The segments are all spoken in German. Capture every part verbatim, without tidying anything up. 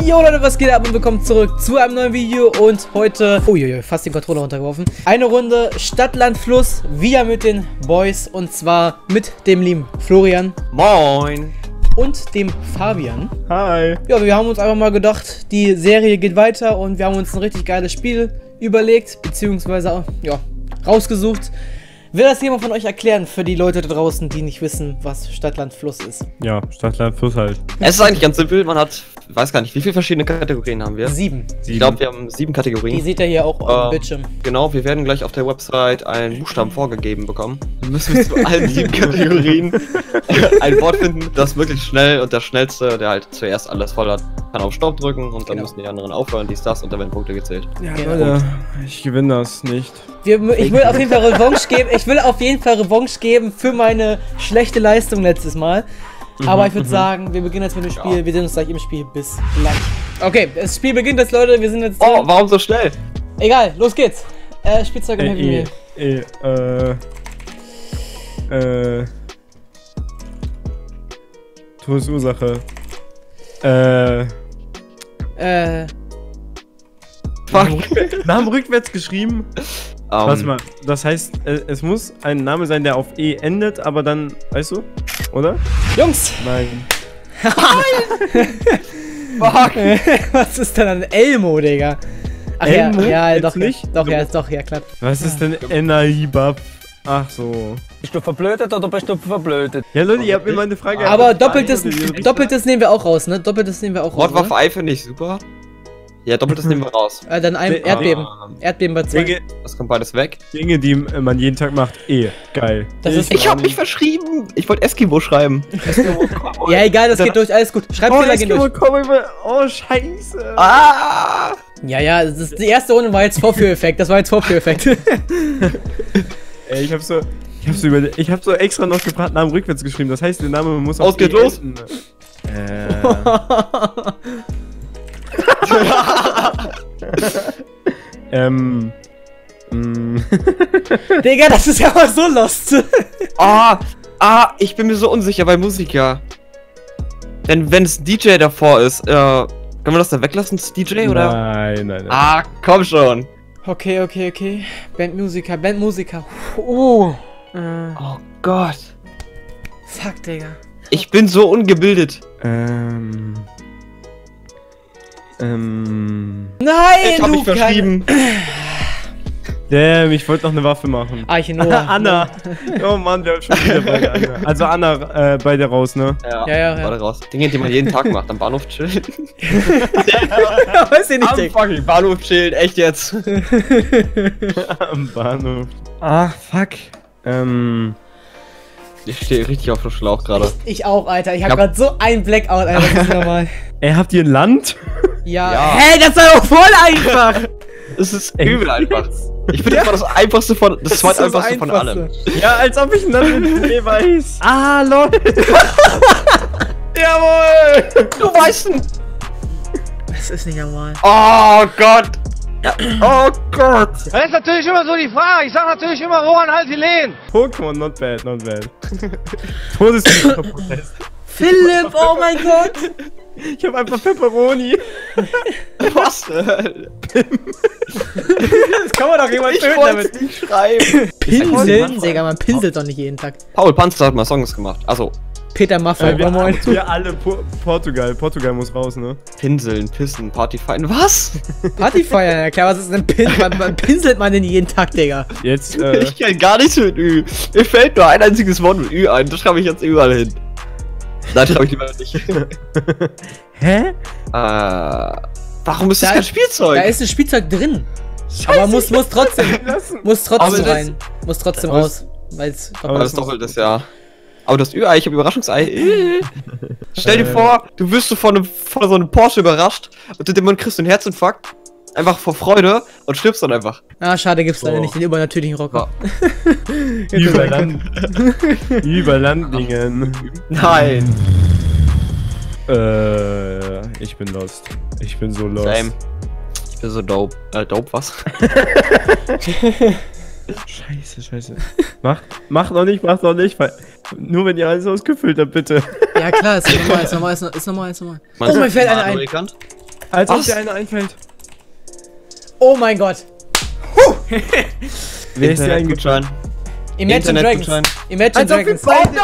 Jo Leute, was geht ab und willkommen zurück zu einem neuen Video und heute, uiuiui, fast den Controller runtergeworfen, eine Runde Stadt, Land, Fluss, wieder mit den Boys und zwar mit dem lieben Florian. Moin. Und dem Fabian. Hi. Ja, wir haben uns einfach mal gedacht, die Serie geht weiter und wir haben uns ein richtig geiles Spiel überlegt, beziehungsweise, ja, rausgesucht. Will das jemand von euch erklären für die Leute da draußen, die nicht wissen, was Stadt, Land, Fluss ist? Ja, Stadt, Land, Fluss halt. Es ist eigentlich ganz simpel, man hat, ich weiß gar nicht, wie viele verschiedene Kategorien haben wir? Sieben. Ich glaube, wir haben sieben Kategorien. Die seht ihr hier auch auf dem äh, Bildschirm. Genau, wir werden gleich auf der Website einen Buchstaben vorgegeben bekommen. Wir müssen wir zu allen sieben Kategorien ein Wort finden, das wirklich schnell und der Schnellste, der halt zuerst alles voll hat, kann auf Stopp drücken und dann Genau. müssen die anderen aufhören, dies, das und dann werden Punkte gezählt. Ja, Genau. Leute, ich gewinne das nicht. Wir, ich will auf jeden Fall Revanche geben. Ich will auf jeden Fall Revanche geben für meine schlechte Leistung letztes Mal. Aber ich würde sagen, wir beginnen jetzt mit dem Spiel. Ja. Wir sehen uns gleich im Spiel. Bis gleich. Okay, das Spiel beginnt jetzt, Leute. Wir sind jetzt Oh, drin. warum so schnell? Egal, los geht's. Äh, Spielzeug im Äh, Heavy eh, Meal. eh, äh, äh, Todesursache. Äh, Äh, Fuck. Namen rückwärts geschrieben. Um, Warte mal, das heißt, äh, es muss ein Name sein, der auf E endet, aber dann, weißt du, oder? Jungs! Nein. Fuck. Was ist denn ein Elmo, Digga? Ach Elmo? ja, ja, Jetzt doch, nicht? doch, ja, ist doch, ja, klar. Was ist denn Enaibab? Ach so. Bist du verblödet oder bist du verblödet? Ja, Leute, ihr habt mir meine Frage... Aber beantwortet. doppeltes, Die richtig- doppeltes nehmen wir auch raus, ne? Doppeltes nehmen wir auch raus. Wortwaffe Ne? Ei finde ich super. Ja, doppeltes nehmen wir raus. Äh, dann ein Nee, Erdbeben. ähm, Erdbeben bei zwei. Dinge, Das kommt beides weg. Dinge, die äh, man jeden Tag macht. E. Geil. Das ist- Ich hab mich verschrieben. Ich wollte Eskimo schreiben. Ja, egal, das geht durch, alles gut. Schreibfehler gehen durch. Oh, scheiße. Ah! Ja, ja, das ist, die erste Runde war jetzt Vorführeffekt, das war jetzt Vorführeffekt. Ey, ich hab so... Ich hab so über, ich hab so extra noch gefragt, Namen rückwärts geschrieben. Das heißt, der Name muss Aus geht E los. enden. Äh... ähm... mh. Digga, das ist ja mal so lost. Ah, ah, ich bin mir so unsicher bei Musiker. Denn wenn es D J davor ist, äh, können wir das dann weglassen, das D J, oder? Nein, nein, nein. Ah, komm schon. Okay, okay, okay. Bandmusiker, Bandmusiker. Oh. Äh, Oh Gott. fuck, Digga. Ich bin so ungebildet. Ähm... Ähm... Nein, Ich hab du mich verschrieben. Damn, ich wollte noch eine Waffe machen. Archinoa. Anna! Oh Mann, wir haben schon wieder beide Anna. Also Anna, äh, beide raus, ne? Ja, Ja, ja, ja. warte raus. Dinge, die man jeden Tag macht, am Bahnhof chillen. Weiß ich nicht, Am Digga. fucking Bahnhof chillen, echt jetzt. Am Bahnhof. Ach, fuck. Ähm... Ich stehe richtig auf dem Schlauch gerade. Ich auch, Alter. Ich hab Ja. grad so ein Blackout, Alter. Das ist normal. Ey, habt ihr ein Land? Ja. Ja. Hä, das war doch voll einfach. Das ist übel einfach. Ich finde, das war das einfachste von, das, ist zweiteinfachste von allem. Ja, als ob ich ein Land mit B weiß. Ah, lol. Jawohl! Du weißt n- Das ist nicht normal. Oh Gott. Oh Gott. Das ist natürlich immer so die Frage. Ich sag natürlich immer, Rohan, halt die Lehen. Pokémon, not bad, not bad. Todesprotest. Philipp, oh mein Gott. Ich hab einfach Pepperoni. Was? zur Hölle? Das kann man doch jemand Ich wollte es nicht schreiben. Pinseln? Digga, man pinselt doch nicht jeden Tag. Paul Panzer hat mal Songs gemacht. Also, Peter Maffay, Äh, wir, moin. wir alle po Portugal. Portugal muss raus, ne? Pinseln, Pissen, Party feiern. Was? Party feiern, ja klar, was ist denn Pin man, man pinselt man denn jeden Tag, Digga? Jetzt, äh... Ich kenn gar nichts mit Ü. Mir fällt nur ein einziges Wort mit Ü ein. Das schreibe ich jetzt überall hin. Nein, schreibe ich lieber nicht. Hä? Äh, warum ist das Da- kein Spielzeug? Da ist ein Spielzeug drin. Aber muss, muss trotzdem, muss trotzdem Aber das- rein. Muss trotzdem Aber raus. Weil's aber Aber das doppelt ist ja. Aber das Ü-Ei, ich habe Überraschungsei. Äh. Stell dir Äh. vor, du wirst so von, einem, von so einem Porsche überrascht und du dem Mann kriegst du einen Herzinfarkt. Einfach vor Freude und stirbst dann einfach. Ah, schade, gibt's leider So. nicht den übernatürlichen Rocker. Über Land. Über Landingen. Nein. Äh, ich bin lost. Ich bin so lost. Same. Ich bin so dope. Äh, dope, was? Scheiße, scheiße. Macht, macht noch nicht, macht noch nicht. Weil, nur wenn ihr alles ausgefüllt habt, bitte. Ja klar, ist normal, ist normal, ist normal, ist normal. Ist normal. Meinst Oh, du, mir fällt einer Manuel ein. Kant? Als ob Was? dir einer einfällt. Oh mein Gott. Wer ist dir eingefallen? Internetgutschein. Imagine Dragons. Internetgutschein. Imagine Als ob wir Dragons. beide...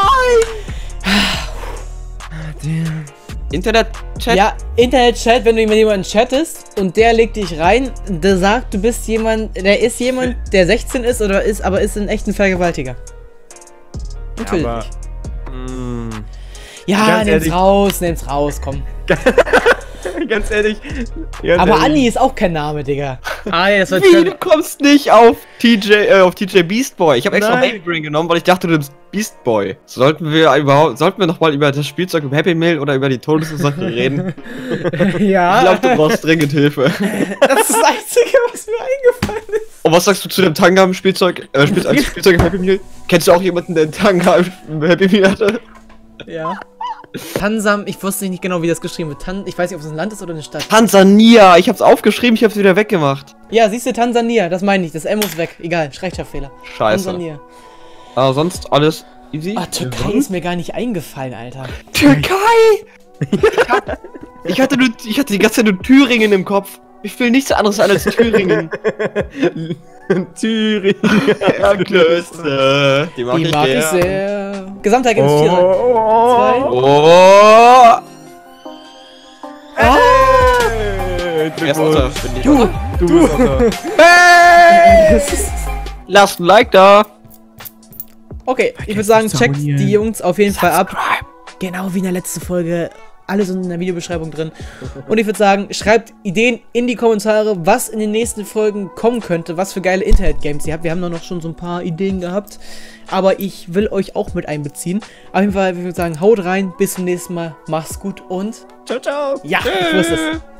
nein! Internet-Chat? Ja, Internet-Chat, wenn du mit jemandem chattest und der legt dich rein, der sagt, du bist jemand, der ist jemand, der sechzehn ist oder ist, aber ist in echt ein Vergewaltiger. Natürlich. Aber, mm, Ja, ganz nimm's ehrlich- raus, nimm's raus, komm. ganz ehrlich. Ganz Aber ehrlich. Anni ist auch kein Name, Digga. Ah, ja, das wird Wie, du kommst nicht auf T J, äh, auf T J Beast Boy. Ich habe extra Nein. Baby Brain genommen, weil ich dachte, du nimmst Beast Boy. Sollten wir überhaupt, sollten wir nochmal über das Spielzeug im Happy Meal oder über die Todesursache reden? Ja. Ich glaube, du brauchst dringend Hilfe. Das ist das Einzige, was mir eingefallen ist. Und was sagst du zu dem Tanga im Spielzeug, äh, Spiel, als Spielzeug im Happy Meal? Kennst du auch jemanden, der einen Tanga im Happy Meal hatte? Ja. Tansam, ich wusste nicht genau, wie das geschrieben wird. Tan ich weiß nicht, ob es ein Land ist oder eine Stadt. Tansania, ich hab's aufgeschrieben, ich hab's wieder weggemacht. Ja, siehst du, Tansania, das meine ich. Das M muss weg. Egal, Rechtschreibfehler. Scheiße. Tansania. Aber sonst alles easy. Ah, Türkei ist mir gar nicht eingefallen, Alter. Türkei! ich, hatte nur, ich hatte die ganze Zeit nur Thüringen im Kopf. Ich will nichts anderes als Thüringen. Thüringen. Klöße. Die mag Die ich mag gern. ich sehr. Gesamtergebnis vier. Zwei. Oh! Ah! Hey, Erster, Glückwunsch. bin ich. Du, du, bist Erster. Hey! Lasst ein Like da. Okay, ich würde sagen, nicht zu checkt abonnieren. die Jungs auf jeden Fall ab. Genau wie in der letzten Folge. Alles in der Videobeschreibung drin. Und ich würde sagen, schreibt Ideen in die Kommentare, was in den nächsten Folgen kommen könnte, was für geile Internet-Games ihr habt. Wir haben doch noch schon so ein paar Ideen gehabt. Aber ich will euch auch mit einbeziehen. Auf jeden Fall, ich würde sagen, haut rein, bis zum nächsten Mal, macht's gut und Ciao, ciao. ja, ich wusste es.